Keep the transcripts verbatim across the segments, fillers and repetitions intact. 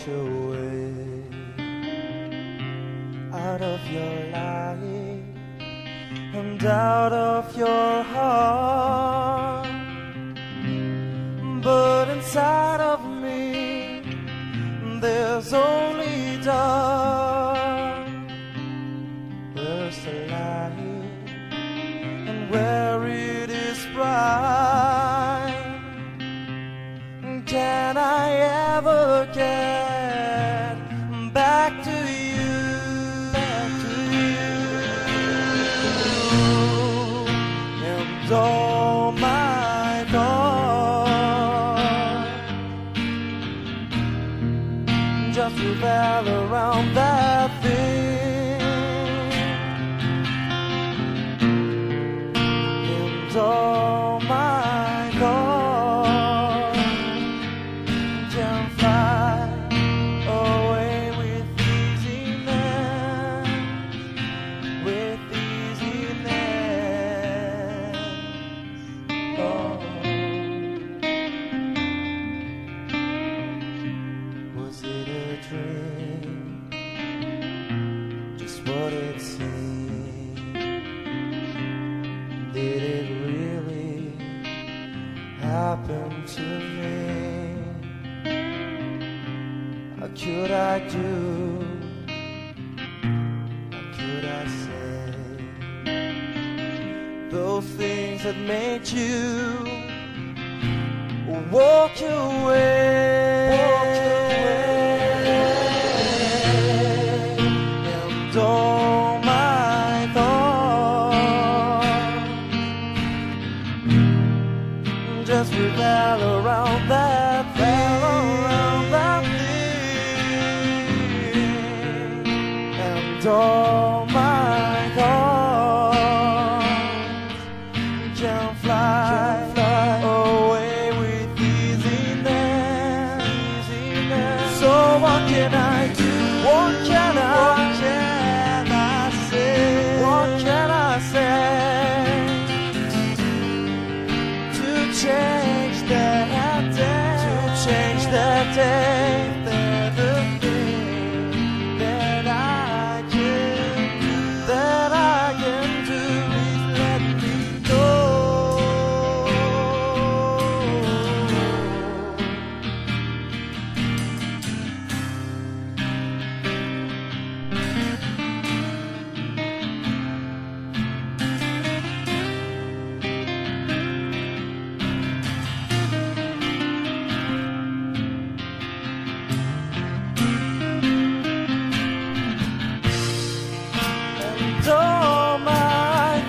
walked away out of your life and out of your heart, but inside of me there's only dark. Where's the light and where it is bright? Can I ever get back to you, back to you? And all my thoughts just revolve around that thing. And all my thoughts can fly away with easiness, with easiness. Oh, was it a dream? Just what it seemed? Did it really happen to me? What could I do? What could I say? Those things that made you walk away, walk away. And all my thoughts just revolve around that thing, around that thing. And all my thoughts can fly, fly away with easiness, easiness. So what can I do? What can I, what can I say? What can I say to change that day? To change that day. That the thing that I can do, that I can do is let me go. And all my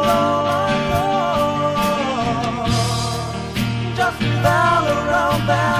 thoughts just revolve around that